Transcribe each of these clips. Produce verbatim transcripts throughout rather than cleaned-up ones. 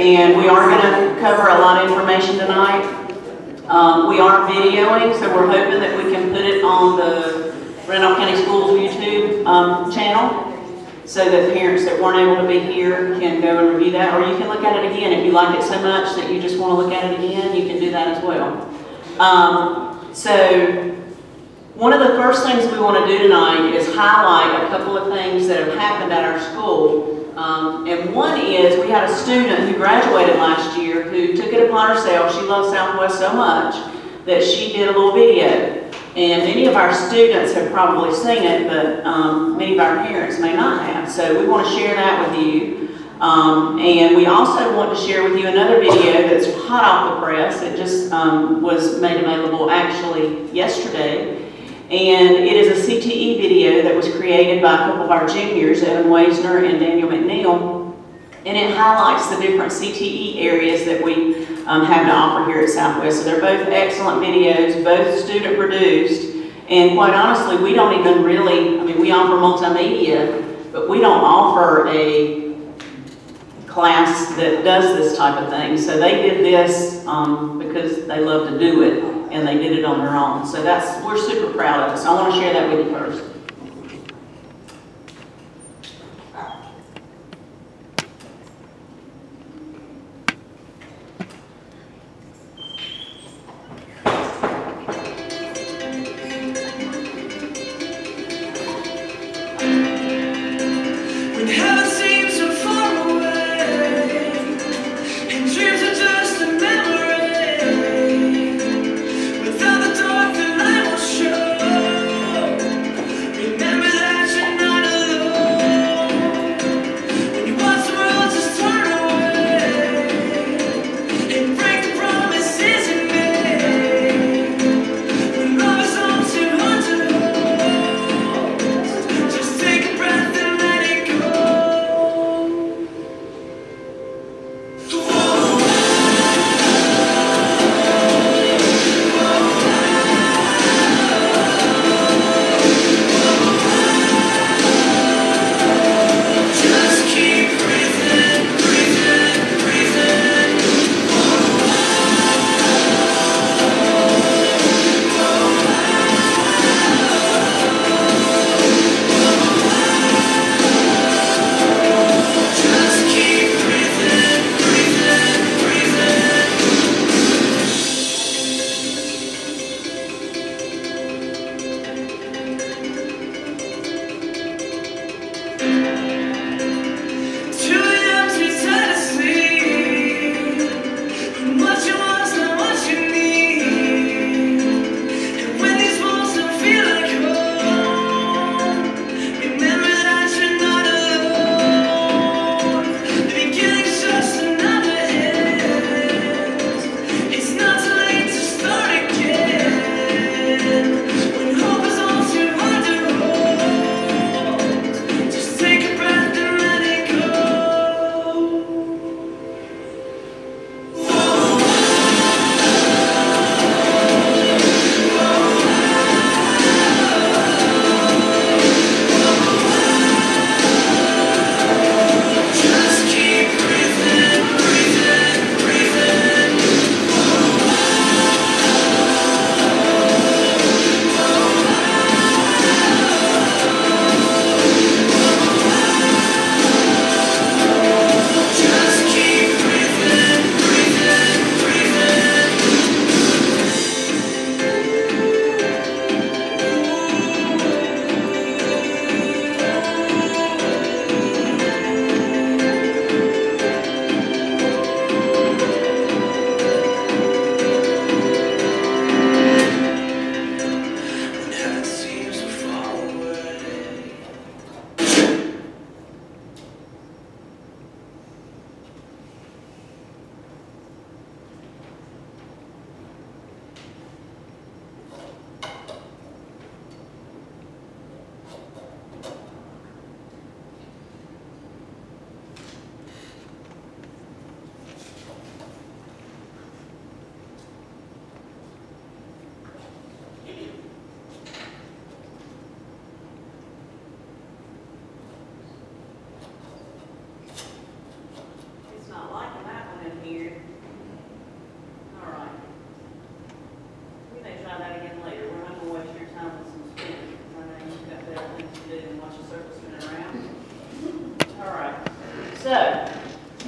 and we are going to cover a lot of information tonight. Um, we are videoing, so we're hoping that we can put it on the Randolph County Schools YouTube um, channel, so that parents that weren't able to be here can go and review that, or you can look at it again. If you like it so much that you just want to look at it again, you can do that as well. Um, so, one of the first things we want to do tonight is highlight a couple of things that have happened at our school. Um, and one is, we had a student who graduated last year who took it upon herself. She loves Southwest so much that she did a little video. And many of our students have probably seen it, but um, many of our parents may not have. So we want to share that with you. Um, and we also want to share with you another video that's hot off the press. It just um, was made available actually yesterday. And it is a C T E video that was created by a couple of our juniors, Evan Weisner and Daniel McNeil. And it highlights the different C T E areas that we um, have to offer here at Southwest. So they're both excellent videos, both student produced. And quite honestly, we don't even really, I mean, we offer multimedia, but we don't offer a class that does this type of thing. So they did this um, because they love to do it, and they did it on their own. So that's, we're super proud of it. So I want to share that with you first.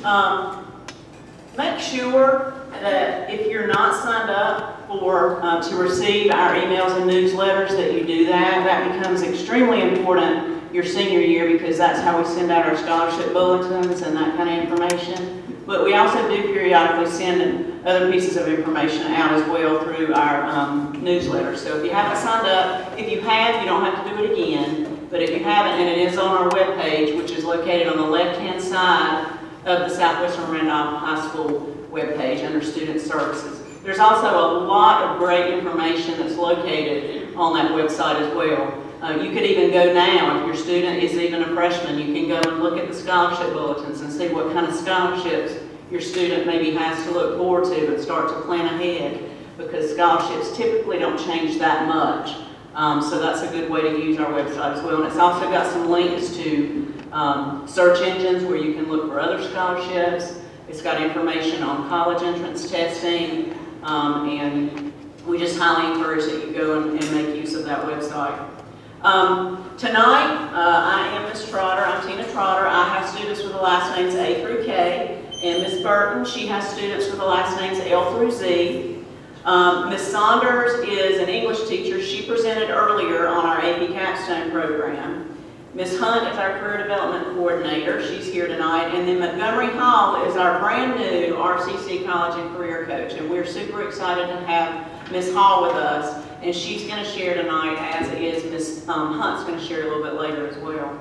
Um, make sure that if you're not signed up for uh, to receive our emails and newsletters, that you do that. That becomes extremely important your senior year, because that's how we send out our scholarship bulletins and that kind of information. But we also do periodically send other pieces of information out as well through our um, newsletter. So if you haven't signed up, if you have, you don't have to do it again. But if you haven't, and it is on our webpage, which is located on the left-hand side of the Southwestern Randolph High School webpage under Student Services. There's also a lot of great information that's located on that website as well. Uh, you could even go now, if your student is even a freshman, you can go and look at the scholarship bulletins and see what kind of scholarships your student maybe has to look forward to and start to plan ahead, because scholarships typically don't change that much. Um, so that's a good way to use our website as well. And it's also got some links to um, search engines where you can look for other scholarships. It's got information on college entrance testing, um, and we just highly encourage that you go and, and make use of that website. Um, tonight, uh, I am Miz Trotter. I'm Tina Trotter. I have students with the last names A through K, and Miz Burton, she has students with the last names L through Z. Um, Miz Saunders is an English teacher. She presented earlier on our A P Capstone program. Miz Hunt is our Career Development Coordinator. She's here tonight. And then Montgomery Hall is our brand new R C C College and Career Coach. And we're super excited to have Miz Hall with us. And she's going to share tonight, as is Miz Um, Hunt's going to share a little bit later as well.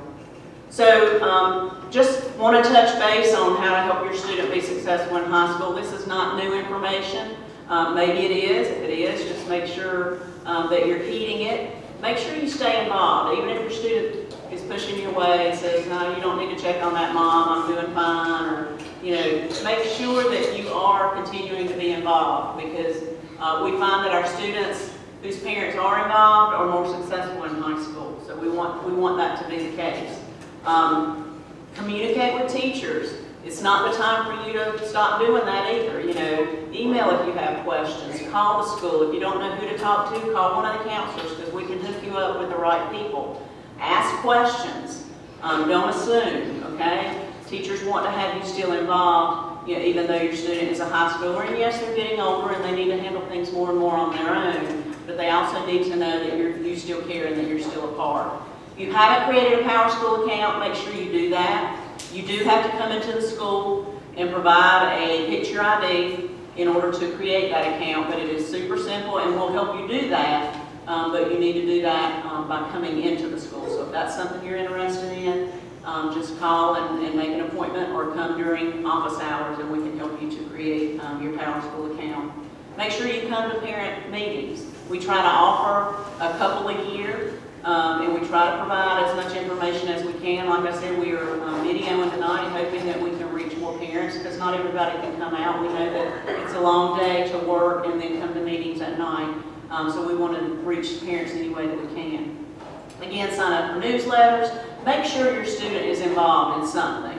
So um, just want to touch base on how to help your student be successful in high school. This is not new information. Um, maybe it is. If it is, just make sure um, that you're heeding it. Make sure you stay involved. Even if your student is pushing you away and says, no, you don't need to check on that, Mom, I'm doing fine, or, you know, make sure that you are continuing to be involved, because uh, we find that our students whose parents are involved are more successful in high school. So we want, we want that to be the case. Um, communicate with teachers. It's not the time for you to stop doing that either. You know, email if you have questions. Call the school. If you don't know who to talk to, call one of the counselors, because we can hook you up with the right people. Ask questions. Um, don't assume, okay? Teachers want to have you still involved, you know, even though your student is a high schooler. And yes, they're getting older and they need to handle things more and more on their own. But they also need to know that you're, you still care and that you're still a part. If you haven't created a Power School account, make sure you do that. You do have to come into the school and provide a picture I D in order to create that account, but it is super simple and we'll help you do that, um, but you need to do that um, by coming into the school. So if that's something you're interested in, um, just call and, and make an appointment, or come during office hours and we can help you to create um, your Power School account. Make sure you come to parent meetings. We try to offer a couple a year. Um, and we try to provide as much information as we can. Like I said, we are um, videoing tonight, hoping that we can reach more parents, because not everybody can come out. We know that it's a long day to work and then come to meetings at night. Um, so we want to reach parents any way that we can. Again, sign up for newsletters. Make sure your student is involved in something.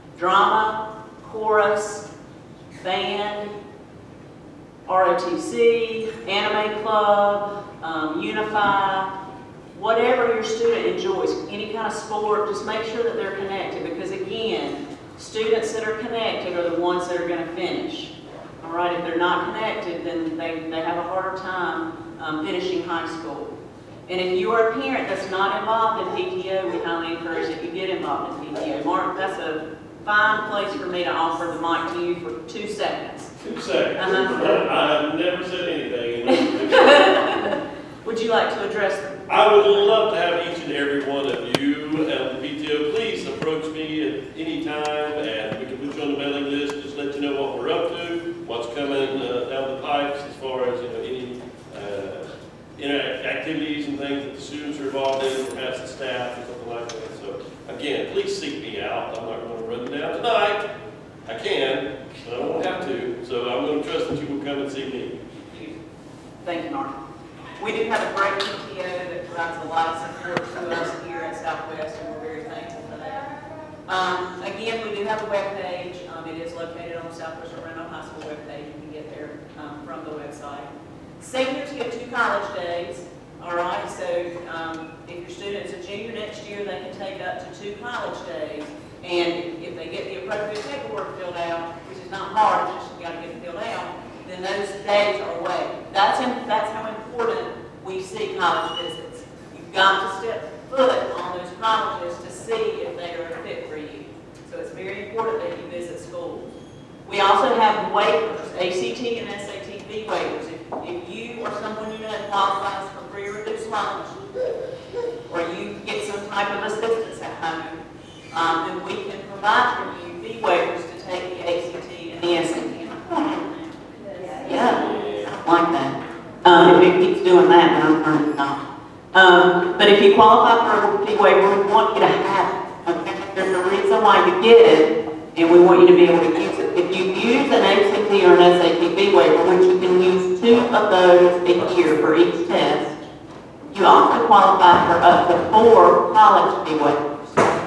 Drama, chorus, band, R O T C, anime club, um, Unify. Whatever your student enjoys, any kind of sport, just make sure that they're connected, because again, students that are connected are the ones that are going to finish. All right, if they're not connected, then they, they have a harder time um, finishing high school. And if you are a parent that's not involved in P T O, we highly encourage that you get involved in P T O. Mark, that's a fine place for me to offer the mic to you for two seconds. Two seconds. Uh-huh. I have never said anything. Would you like to address them? I would love to have each and every one of you at the P T O. Please approach me at any time, and we can put you on the mailing list. Just let you know what we're up to, what's coming uh, down the pipes as far as, you know, any uh, interact activities and things that the students are involved in, perhaps the staff or something like that. So again, please seek me out. I'm not going to run down tonight. I can, but I won't have to. So I'm going to trust that you will come and see me. Thank you, Mark. We do have a great P T O that provides a lot of support to us here at Southwest, and we're very thankful for that. Um, again, we do have a webpage. Um, it is located on the Southwestern Randolph High School webpage. You can get there um, from the website. Seniors get two college days. All right, so um, if your student is a junior next year, they can take up to two college days. And if they get the appropriate paperwork filled out, have waivers, A C T and S A T fee waivers. If, if you or someone you know qualifies for free or reduced lunch, or you get some type of assistance at home, um, then we can provide for you fee waivers to take the A C T and the S A T. Yeah, I don't like that. Um, if it keeps doing that, then I'm turning it off. Um, but if you qualify for a fee waiver, we want you to have it. Okay? There's a reason why you get it, and we want you to be able to use it. If you use an A C T or an S A T fee waiver, which you can use two of those a year for each test, you also qualify for up to four college fee waivers.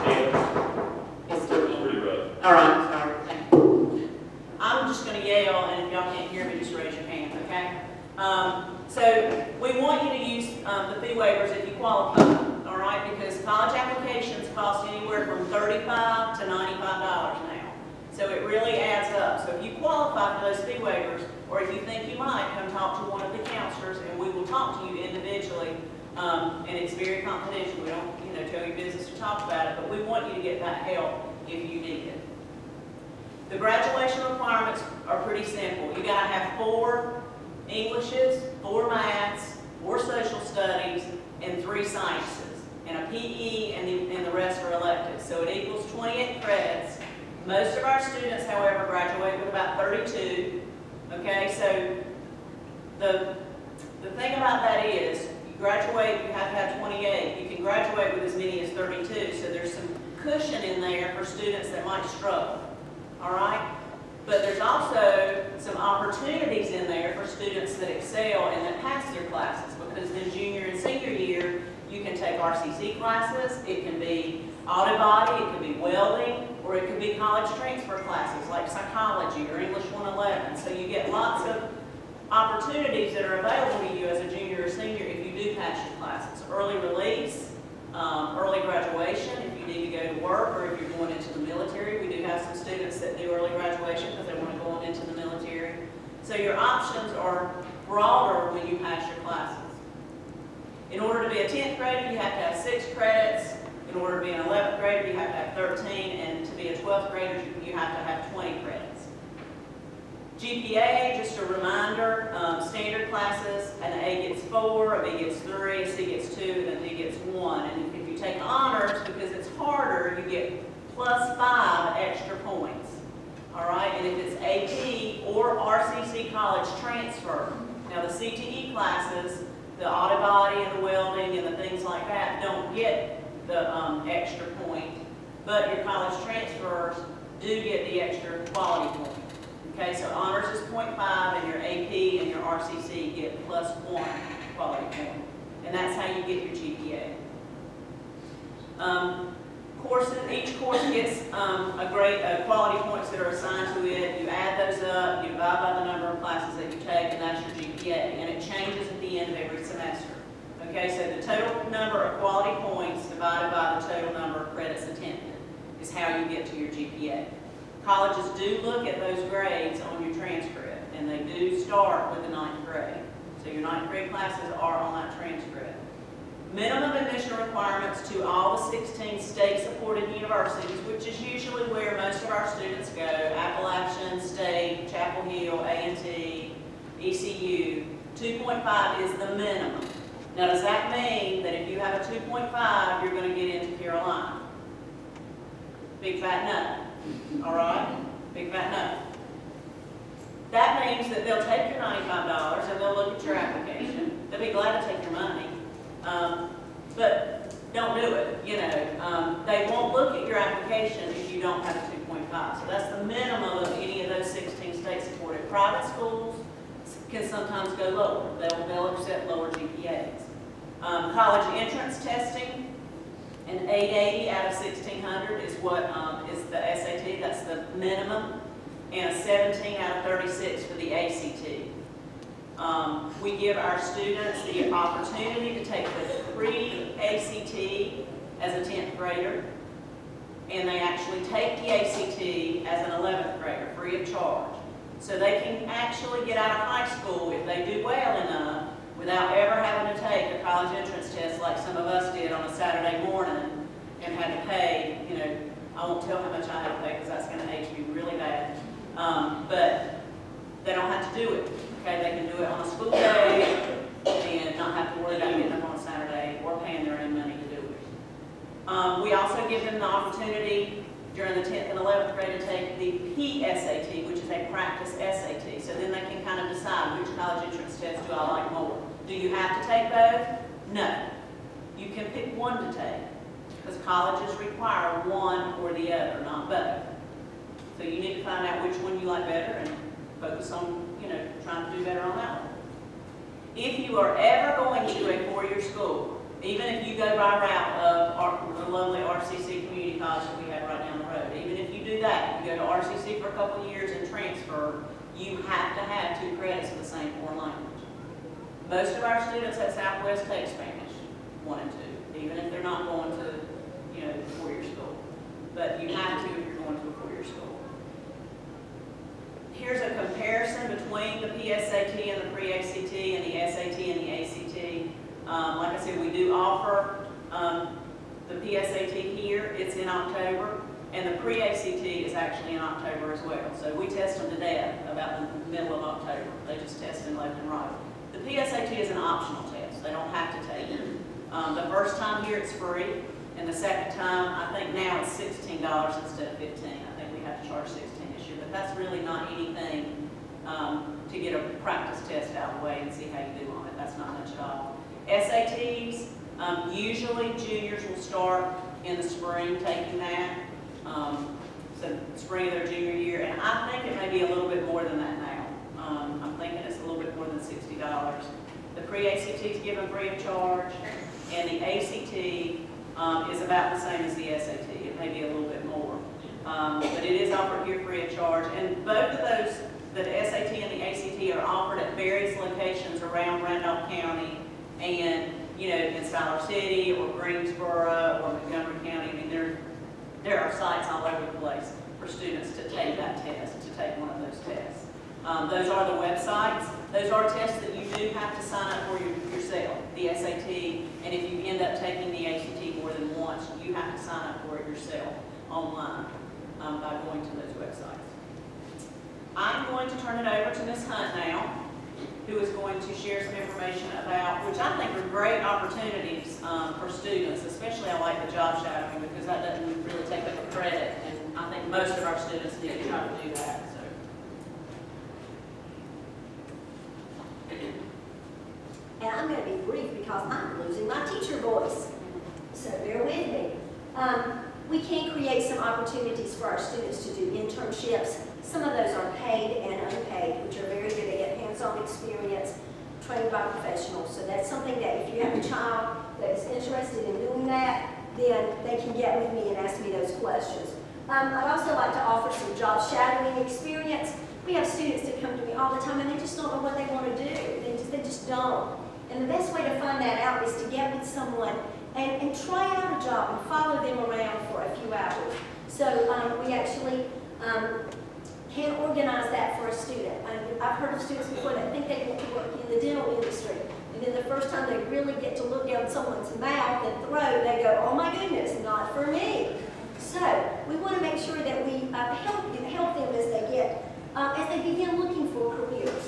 It's pretty rough. All right, sorry. Thank you. I'm just going to yell, and if y'all can't hear me, just raise your hand, okay? Um, so we want you to use um, the fee waivers if you qualify, all right? Because college applications cost anywhere from thirty-five to ninety-five dollars now. So it really adds up. So if you qualify for those fee waivers, or if you think you might, come talk to one of the counselors, and we will talk to you individually. Um, and it's very confidential. We don't, you know, tell your business to talk about it, but we want you to get that help if you need it. The graduation requirements are pretty simple. You got to have four Englishes, four maths, four social studies, and three sciences, and a P E, and the, and the rest are electives. So it equals twenty-eight credits. Most of our students, however, graduate with about thirty-two. Okay, so the, the thing about that is, you graduate, you have to have twenty-eight. You can graduate with as many as thirty-two, so there's some cushion in there for students that might struggle. All right? But there's also some opportunities in there for students that excel and that pass their classes, because in junior and senior year, you can take R C C classes, it can be auto body, it can be welding, or it could be college transfer classes like psychology or English one eleven. So you get lots of opportunities that are available to you as a junior or senior if you do pass your classes. Early release, um, early graduation, if you need to go to work, or if you're going into the military. We do have some students that do early graduation because they want to go on into the military. So your options are broader when you pass your classes. In order to be a tenth grader, you have to have six credits. In order to be an eleventh grader, you have to have thirteen, and to be a twelfth grader, you have to have twenty credits. G P A, just a reminder, um, standard classes, an A gets four, a B gets three, a C gets two, and a D gets one. And if you take honors, because it's harder, you get plus five extra points. All right, and if it's A P or R C C college transfer, now the C T E classes, the auto body and the welding and the things like that don't get the um, extra point, but your college transfers do get the extra quality point. Okay, so honors is zero point five, and your A P and your R C C get plus one quality point. And that's how you get your G P A. Um, courses, each course gets um, a great uh, quality points that are assigned to it. You add those up, you divide by the number of classes that you take, and that's your G P A. And it changes at the end of every semester. Okay, so the total number of quality points divided by the total number of credits attended is how you get to your G P A. Colleges do look at those grades on your transcript, and they do start with the ninth grade. So your ninth grade classes are on that transcript. Minimum admission requirements to all the sixteen state-supported universities, which is usually where most of our students go: Appalachian State, Chapel Hill, A and T, E C U. two point five is the minimum. Now, does that mean that if you have a two point five, you're going to get into Carolina? Big fat no. All right? Big fat no. That means that they'll take your ninety-five dollars and they'll look at your application. They'll be glad to take your money. Um, but don't do it, you know. Um, they won't look at your application if you don't have a two point five. So that's the minimum of any of those sixteen state-supported. Private schools can sometimes go lower. They'll, they'll accept lower G P As. Um, college entrance testing, an eight eighty out of sixteen hundred is what um, is the S A T, that's the minimum, and a seventeen out of thirty-six for the A C T. Um, we give our students the opportunity to take the pre-A C T as a tenth grader, and they actually take the A C T as an eleventh grader, free of charge. So they can actually get out of high school if they do well enough without ever having to take a college entrance test like some of us did on a Saturday morning and had to pay, you know, I won't tell how much I had to pay because that's going to age me really bad. Um, but to do it. Okay, they can do it on a school day and not have to worry about getting up on a Saturday or paying their own money to do it. Um, we also give them the opportunity during the tenth and eleventh grade to take the P S A T, which is a practice S A T. So then they can kind of decide which college entrance test do I like more. Do you have to take both? No. You can pick one to take, because colleges require one or the other, not both. So you need to find out which one you like better and focus on, you know, trying to do better on that one. If you are ever going to a four-year school, even if you go by route of our, the lovely R C C Community College that we have right down the road, even if you do that, you go to R C C for a couple of years and transfer, you have to have two credits of the same foreign language. Most of our students at Southwest take Spanish, one and two, even if they're not going to, you know, four-year school. But you have to if you're going to a four-year school. Here's a comparison between the P S A T and the pre A C T and the S A T and the A C T. Um, like I said, we do offer um, the P S A T here. It's in October, and the pre A C T is actually in October as well. So we test them to death about the middle of October. They just test them left and right. The P S A T is an optional test. They don't have to take it. Um, the first time here it's free, and the second time, I think now it's sixteen dollars instead of fifteen dollars. I think we have to charge sixteen dollars this year, but that's really not anything um, to get a practice test out of the way and see how you do on it. That's not much at all. S A Ts, um, usually juniors will start in the spring taking that, um, so spring of their junior year, and I think it may be a little bit more than that now. Um, I'm thinking it's a little bit more than sixty dollars. The pre-A C T is given free of charge, and the A C T um, is about the same as the S A T. It may be a little bit more, um, but it is offered here free of charge, and both of those, the S A T and the A C T, are offered at various locations around Randolph County. And, you know, in Siler City or Greensboro or Montgomery County, I mean, there, there are sites all over the place for students to take that test, to take one of those tests. Um, those are the websites. Those are tests that you do have to sign up for your, yourself, the S A T, and if you end up taking the A C T more than once, you have to sign up for it yourself online um, by going to those websites. I'm going to turn it over to Miz Hunt now, who is going to share some information about, which I think are great opportunities um, for students, especially I like the job shadowing because that doesn't really take up a credit, and I think most of our students need to try to do that. So. And I'm going to be brief because I'm losing my teacher voice, so bear with me. Um, we can create some opportunities for our students to do internships. Some of those are paid and unpaid, which are very good. They get hands-on experience, trained by professionals. So that's something that if you have a child that is interested in doing that, then they can get with me and ask me those questions. Um, I'd also like to offer some job shadowing experience. We have students that come to me all the time and they just don't know what they want to do. They just, they just don't. And the best way to find that out is to get with someone and, and try out a job and follow them around for a few hours. So um, we actually um, can organize that for a student. I, I've heard of students before that think they want to work in the dental industry, and then the first time they really get to look down someone's mouth and throat, they go, oh my goodness, not for me. So we want to make sure that we uh, help, help them as they get, uh, as they begin looking for careers.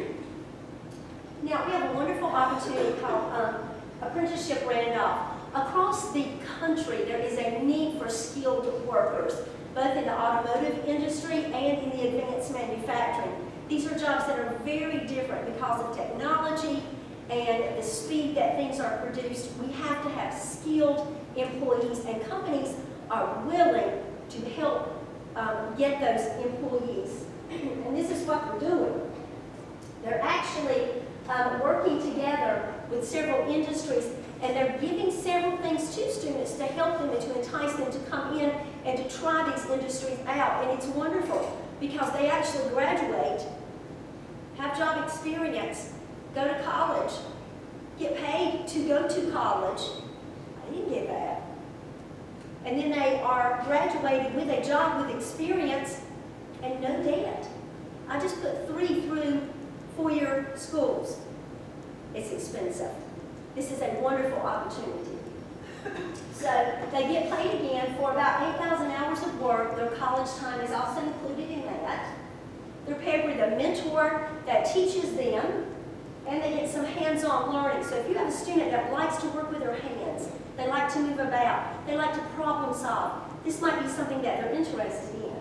Now we have a wonderful opportunity called um, Apprenticeship Randolph. Across the country, there is a need for skilled workers, both in the automotive industry and in the advanced manufacturing. These are jobs that are very different because of technology and the speed that things are produced. We have to have skilled employees, and companies are willing to help um, get those employees. And this is what they're doing. They're actually um, working together with several industries, and they're giving several things to students to help them and to entice them to come in and to try these industries out. And it's wonderful because they actually graduate, have job experience, go to college, get paid to go to college. I didn't get that. And then they are graduated with a job with experience and no debt. I just put three through four-year schools. It's expensive. This is a wonderful opportunity. So they get paid again for about eight thousand hours of work. Their college time is also included in that. They're paired with a get a mentor that teaches them, and they get some hands-on learning. So if you have a student that likes to work with their hands, they like to move about, they like to problem solve, this might be something that they're interested in.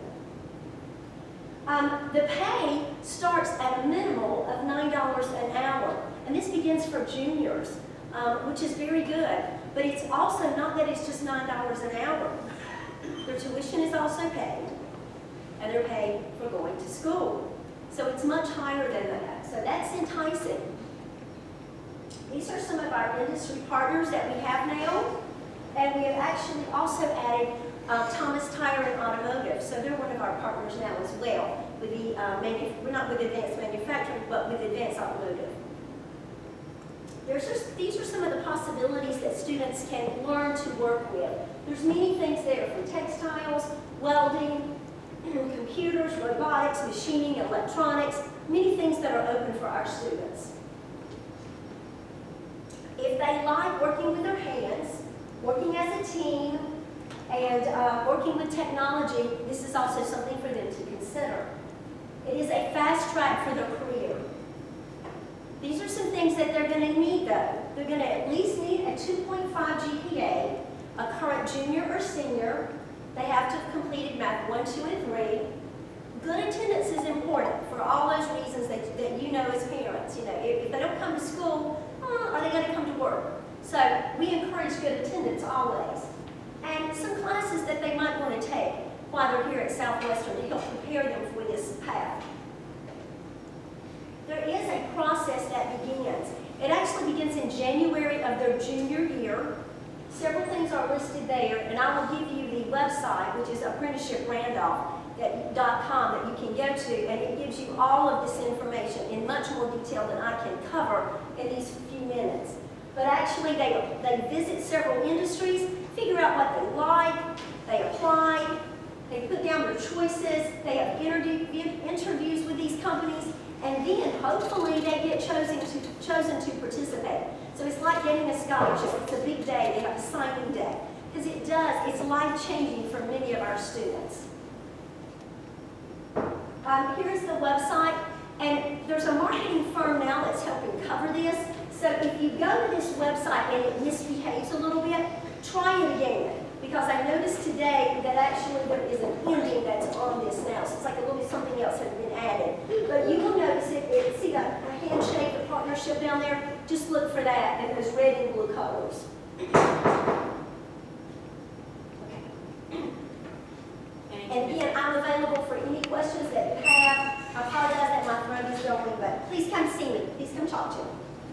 Um, the pay starts at a minimal of nine dollars an hour, and this begins for juniors, um, which is very good. But it's also not that it's just nine dollars an hour. Their tuition is also paid, and they're paid for going to school. So it's much higher than that. So that's enticing. These are some of our industry partners that we have now, and we have actually also added uh, Thomas Tire and Automotive. So they're one of our partners now as well. With the uh, manu we're not with Advanced Manufacturing, but with Advanced Automotive. There's just, these are some of the possibilities that students can learn to work with. There's many things there, from textiles, welding, computers, robotics, machining, electronics, many things that are open for our students. If they like working with their hands, working as a team, and uh, working with technology, this is also something for them to consider. It is a fast track for their career. These are some things that they're going to need, though. They're going to at least need a two point five G P A, a current junior or senior. They have to have completed math one, two, and three. Good attendance is important for all those reasons that, that you know as parents. You know, if, if they don't come to school, uh, are they going to come to work? So we encourage good attendance always. And some classes that they might want to take while they're here at Southwestern to help prepare them for this path. There is a process that begins. It actually begins in January of their junior year. Several things are listed there, and I will give you the website, which is apprenticeship randolph dot com, that you can go to, and it gives you all of this information in much more detail than I can cover in these few minutes. But actually, they, they visit several industries, figure out what they like, they apply, they put down their choices, they have interview, interviews with these companies, and then hopefully they get chosen to, chosen to participate. So it's like getting a scholarship. It's a big day. They have a signing day. Because it does, it's life-changing for many of our students. Um, here's the website, and there's a marketing firm now that's helping cover this. So if you go to this website and it misbehaves a little bit, try it again. Because I noticed today that actually there is an ending that's on this now. So it's like a little bit something else has been added. But you will notice it, it see that handshake, the partnership down there? Just look for that and those red and blue colors. And again, I'm available for any questions that you have. I apologize that my throat is going, but please come see me. Please come talk to me.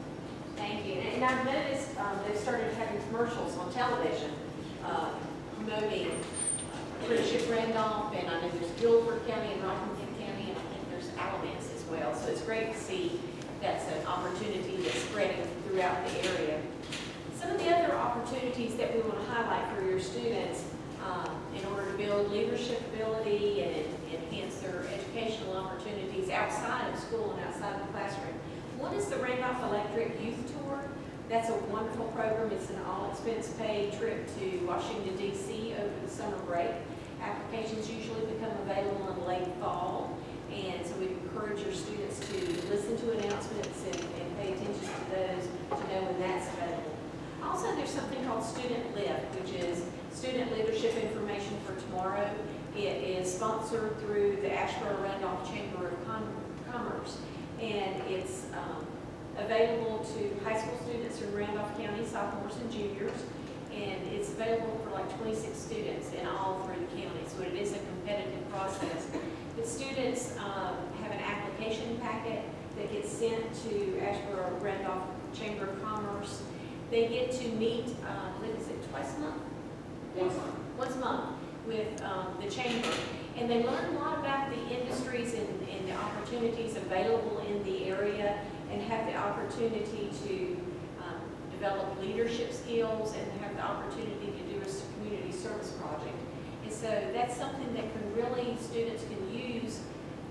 Thank you. And I've noticed um, they've started having commercials on television uh, promoting Apprenticeship Randolph, and I know there's Guilford County and Rockingham County, and I think there's Alamance as well. So it's great to see that's an opportunity that's spreading throughout the area. Some of the other opportunities that we want to highlight for your students um, in order to build leadership ability and enhance their educational opportunities outside of school and outside the classroom. One is the Randolph Electric Youth Tour. That's a wonderful program. It's an all-expense paid trip to Washington, D C over the summer break. Applications usually become available in late fall, and so we encourage your students to listen to announcements and, and pay attention to those to know when that's available. Also, there's something called Student Lift, which is Student Leadership Information for Tomorrow. It is sponsored through the Asheboro-Randolph Chamber of Com Commerce, and it's um, available to high school students in Randolph County, sophomores and juniors, and it's available for like twenty-six students in all through the county, so it is a competitive process. The students um, have an application packet that gets sent to Asheboro-Randolph Chamber of Commerce. They get to meet, uh, I believe, is it twice a month? Once a month. Once a month with um, the chamber. And they learn a lot about the industries and, and the opportunities available in the area, and have the opportunity to um, develop leadership skills and have the opportunity to do a community service project. And so that's something that can really, students can use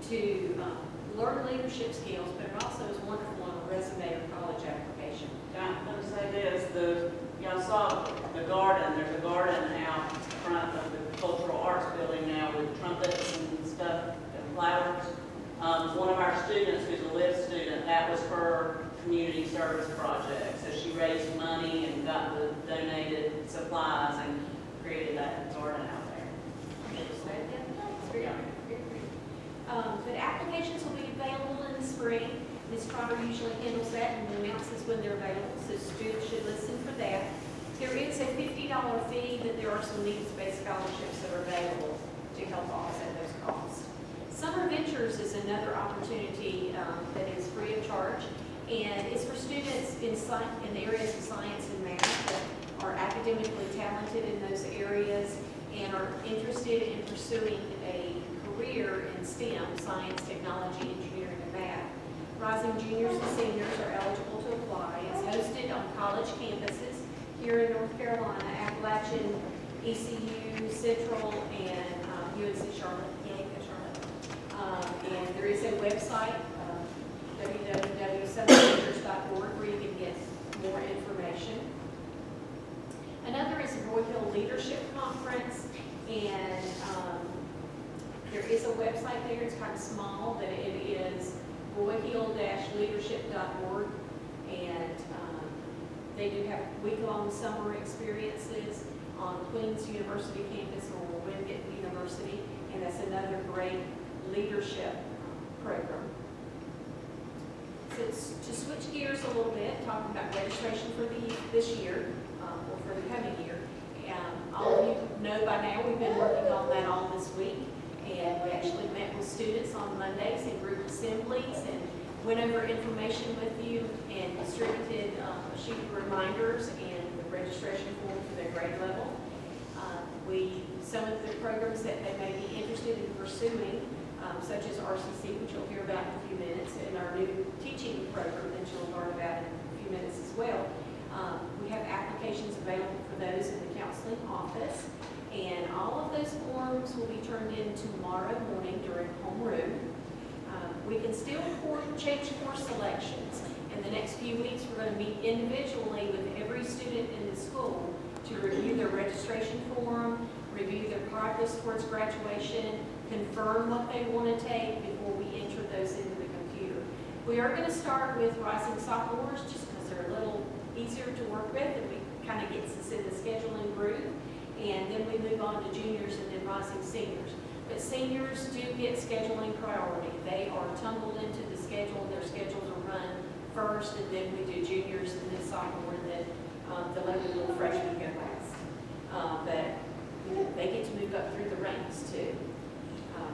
to um, learn leadership skills, but it also is wonderful on a resume or college application. Yeah, let me say this, the, y'all saw the garden, there's a garden out front of the Cultural Arts Building now with trumpets and stuff and flowers. Um, one of our students, who's a LIFT student, that was her community service project. So she raised money and got the donated supplies and created that garden out there. Yeah. Um, but applications will be available in the spring. Miz Trotter usually handles that and announces when they're available, so students should listen for that. There is a fifty dollar fee, but there are some needs-based scholarships that are available to help offset those costs. Summer Ventures is another opportunity um, that is free of charge, and it's for students in, sci in the areas of science and math that are academically talented in those areas and are interested in pursuing a career in STEM, science, technology, engineering, and math. Rising juniors and seniors are eligible to apply. It's hosted on college campuses here in North Carolina, Appalachian, E C U, Central, and um, U N C Charlotte, Yanka Charlotte. Um, and there is a website, um, w w w dot summer ventures dot org, where you can get more information. Another is the Roy Hill Leadership Conference, and um, there is a website there. It's kind of small, but it is roy hill dash leadership dot org, and um, they do have week-long summer experiences on Queen's University campus or Wingate University, and that's another great leadership program. So to switch gears a little bit, talking about registration for the this year, um, or for the coming year. Um, all of you know by now we've been working on that all this week, and we actually met with students on Mondays in group assemblies and went over information with you and distributed um, a sheet of reminders and the registration form for their grade level. Uh, we, some of the programs that they may be interested in pursuing, um, such as R C C, which you'll hear about in a few minutes, and our new teaching program that you'll learn about in a few minutes as well. Um, we have applications available for those in the counseling office, and all of those forms will be turned in tomorrow morning during homeroom. Um, we can still court, change course selections. In the next few weeks, we're going to meet individually with every student in the school to review their registration form, review their progress towards graduation, confirm what they want to take before we enter those into the computer. We are going to start with rising sophomores just because they're a little easier to work with, and we kind of gets us in the scheduling groove. And then we move on to juniors and then rising seniors. But seniors do get scheduling priority. They are tumbled into the schedule, their schedules are run first, and then we do juniors and then sophomore, and then um, the lovely little freshmen go last. Uh, but they get to move up through the ranks too. Um,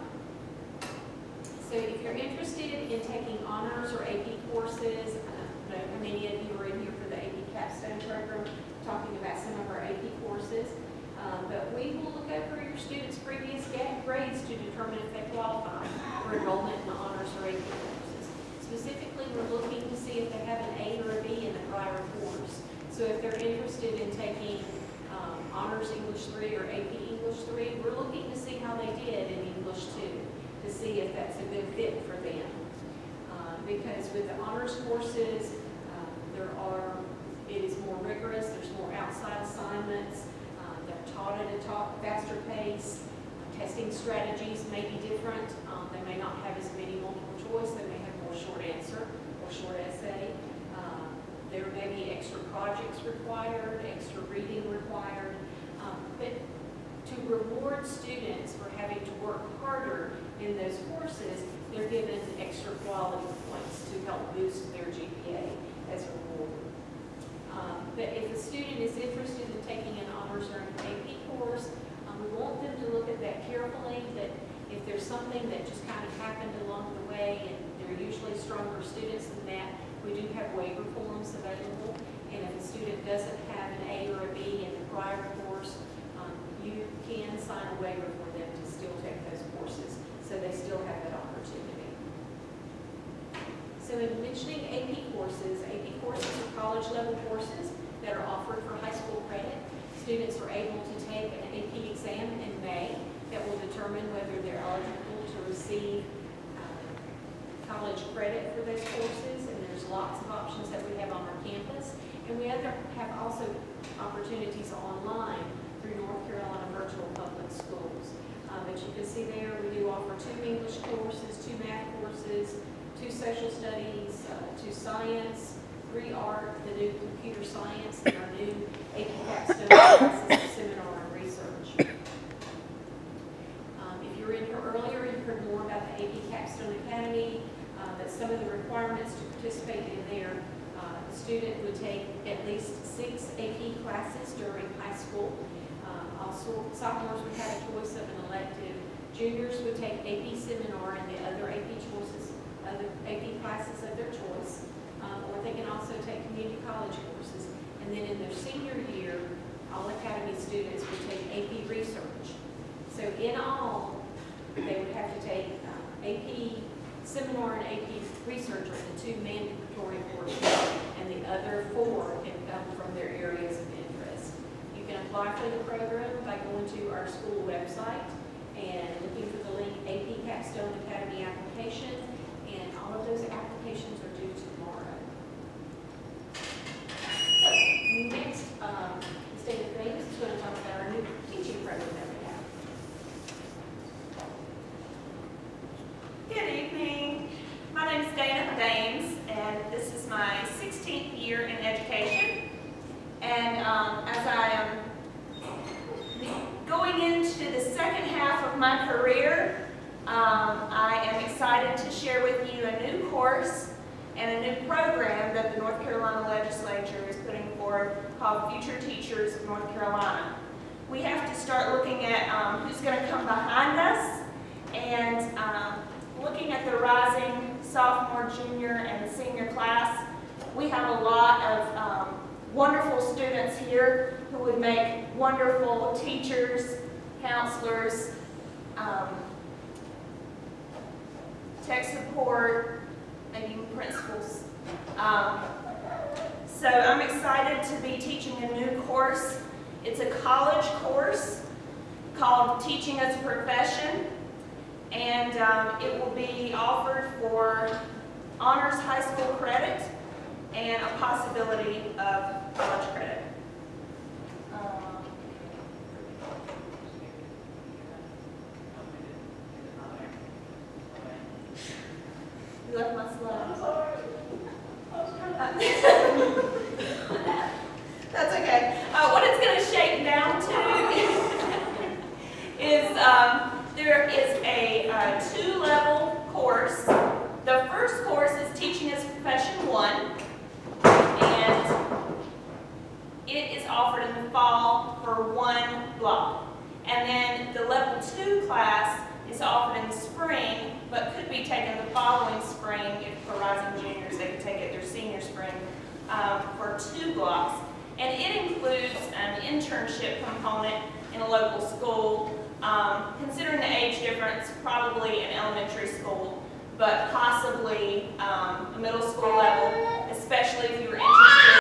so if you're interested in taking honors or A P courses, I don't know how many of you are in here for the A P capstone program, talking about some of our A P courses. Um, but we will look over your students' previous grades to determine if they qualify for enrollment in the honors or A P courses. Specifically, we're looking to see if they have an A or a B in the prior course. So if they're interested in taking um, honors English three or A P English three, we're looking to see how they did in English two to see if that's a good fit for them. Uh, because with the honors courses, uh, there are, it is more rigorous, there's more outside assignments. Taught at a talk, faster pace. Uh, testing strategies may be different. Um, they may not have as many multiple choice. They may have more short answer or short essay. Um, there may be extra projects required, extra reading required. Um, but to reward students for having to work harder in those courses, they're given extra quality points to help boost their G P A as a reward. Um, but if a student is interested in taking an honors or an A P course, um, we want them to look at that carefully, that if there's something that just kind of happened along the way, and they're usually stronger students than that, we do have waiver forms available. And if a student doesn't have an A or a B in the prior course, um, you can sign a waiver for them to still take those courses, so they still have that opportunity. So in mentioning A P courses, A P courses are college level courses that are offered for high school credit. Students are able to take an A P exam in May that will determine whether they're eligible to receive uh, college credit for those courses, and there's lots of options that we have on our campus. And we other have also opportunities online through North Carolina Virtual Public Schools. Uh, but you can see there we do offer two English courses, two math courses, two social studies, uh, two science, three art, the new computer science, and our new A P capstone classes, the seminar and research. Um, if you were in here earlier, you heard more about the A P Capstone Academy, uh, that some of the requirements to participate in there. Uh, the student would take at least six A P classes during high school. Uh, also, sophomores would have a choice of an elective. Juniors would take A P seminar and the other A P choices, other A P classes of their choice. Um, or they can also take community college courses. And then in their senior year, all Academy students would take A P research. So in all, they would have to take uh, A P seminar and A P research are the two mandatory courses, and the other four can come from their areas of interest. You can apply for the program by going to our school website and looking for the link A P Capstone Academy application, and all of those applications are due tomorrow. So next, um, the state of things is going to talk about our new teaching program that we have. Good evening. My name is Dana Dames, and this is my sixteenth year in education. And um, as I am going into the second half of my career, um, I am excited to share with you a new course and a new program that the North Carolina Legislature is putting forward called Future Teachers of North Carolina. We have to start looking at um, who's going to come behind us, and um, looking at the rising sophomore, junior, and senior class. We have a lot of um, wonderful students here who would make wonderful teachers, counselors, um, tech support, maybe even principals. Um, so I'm excited to be teaching a new course. It's a college course called Teaching as a Profession. And um, it will be offered for honors high school credit and a possibility of college credit. Um, you left my slides. That's okay. Uh, what it's going to shake down to is um, there is a uh, two-level course. The first course is Teaching as a Profession one, and it is offered in the fall for one block. And then the level two class is offered in the spring, but could be taken the following spring. If for rising juniors, they could take it their senior spring um, for two blocks. And it includes an internship component in a local school. Um, considering the age difference, probably an elementary school, but possibly um, a middle school level, especially if you were interested